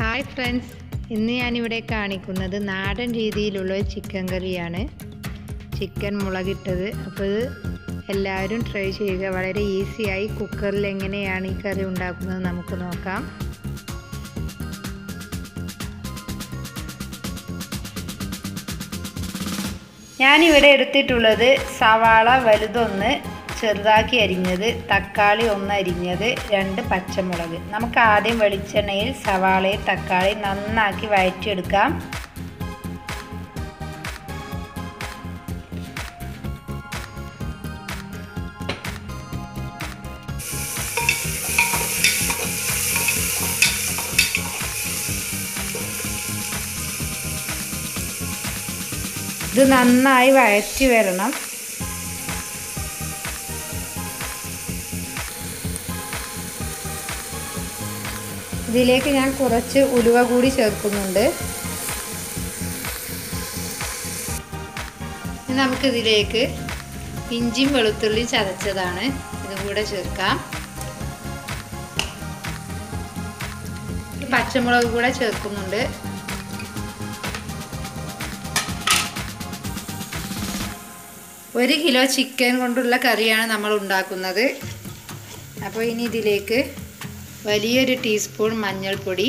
Hi friends, ഇന്ന് ഞാനിവിടെ കാണിക്കുന്നത് നാടൻ രീതിയിലുള്ള ചിക്കൻ കറിയാണ്. ചിക്കൻ മുളകിട്ടത്. അപ്പോൾ ഇത് എല്ലാവരും ട്രൈ ചെയ്യുക. വളരെ ഈസിയായി കുക്കറിൽ എങ്ങനെയാണ് ഈ കറി ഉണ്ടാക്കുന്നത് നമുക്ക് നോക്കാം. ഞാനിവിടെ എടുത്തിട്ടുള്ളത് സവാള വലുതൊന്ന് ചെറുതാക്കി അരിഞ്ഞത്, തക്കാളി ഒന്ന് അരിഞ്ഞത്, 2 പച്ചമുളക്. നമുക്ക് ആദ്യം വെളിച്ചെണ്ണയിൽ സവാളയും തക്കാളി നന്നാക്കി വഴറ്റിയെടുക്കാം. ഇത് നന്നായി വഴറ്റി വരണം. ഇതിലേക്ക് ഞാൻ കുറച്ച് ഉലുവ കൂടി ചേർക്കുന്നുണ്ട്. നമുക്കിതിലേക്ക് ഇഞ്ചിയും വെളുത്തുള്ളിയും ചതച്ചതാണ് ഇതും കൂടെ ചേർക്കാം. പച്ചമുളക് കൂടെ ചേർക്കുന്നുണ്ട്. ഒരു കിലോ ചിക്കൻ കൊണ്ടുള്ള കറിയാണ് നമ്മൾ ഉണ്ടാക്കുന്നത്. അപ്പോൾ ഇനി ഇതിലേക്ക് വലിയൊരു ടീസ്പൂൺ മഞ്ഞൾപ്പൊടി,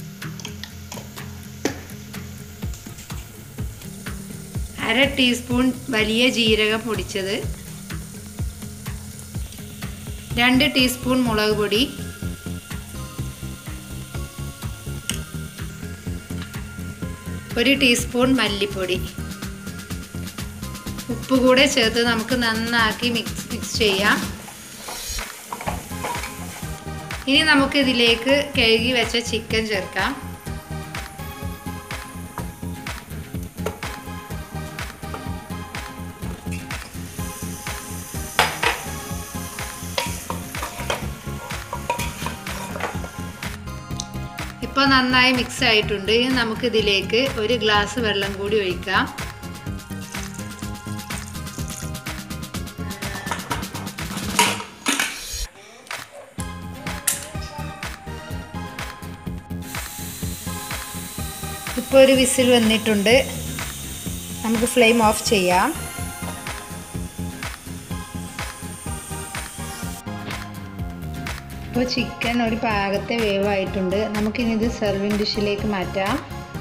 1/2 ടീസ്പൂൺ വലിയ ജീരകം പൊടിച്ചത്, 2 ടീസ്പൂൺ മുളക് പൊടി, 1 ടീസ്പൂൺ മല്ലിപ്പൊടി, ഉപ്പ് കൂടെ ചേർത്ത് നമുക്ക് നന്നാക്കി മിക്സ് ചെയ്യാം. ഇനി നമുക്ക് ഇതിലേക്ക് കഴുകി വെച്ച ചിക്കൻ ചേർക്കാം. ഇപ്പോൾ നന്നായി മിക്സ് ആയിട്ടുണ്ട്. ഇനി നമുക്ക് ഇതിലേക്ക് 1 ഗ്ലാസ് വെള്ളം കൂടി ഒഴിക്കാം. ഇപ്പോൾ ഒരു വിസിൽ വന്നിട്ടുണ്ട്. നമുക്ക് ഫ്ലെയിം ഓഫ് ചെയ്യാം. ഇപ്പോൾ ചിക്കൻ ഒരു പാകത്തെ വേവായിട്ടുണ്ട്. നമുക്കിനി ഇത് സെർവിങ് ഡിഷിലേക്ക് മാറ്റാം.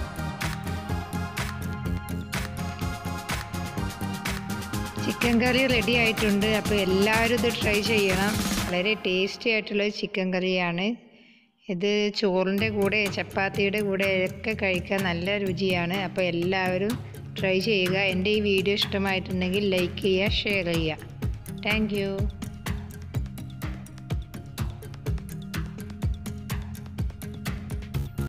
ചിക്കൻ കറി റെഡി ആയിട്ടുണ്ട്. അപ്പോൾ എല്ലാവരും ഇത് ട്രൈ ചെയ്യണം. വളരെ ടേസ്റ്റി ആയിട്ടുള്ള ചിക്കൻ കറിയാണ്. ഇത് ചോറിൻ്റെ കൂടെ ചപ്പാത്തിയുടെ കൂടെ ഒക്കെ കഴിക്കാൻ നല്ല രുചിയാണ്. അപ്പോൾ എല്ലാവരും ട്രൈ ചെയ്യുക. എൻ്റെ ഈ വീഡിയോ ഇഷ്ടമായിട്ടുണ്ടെങ്കിൽ ലൈക്ക് ചെയ്യുക, ഷെയർ ചെയ്യുക. Thank U.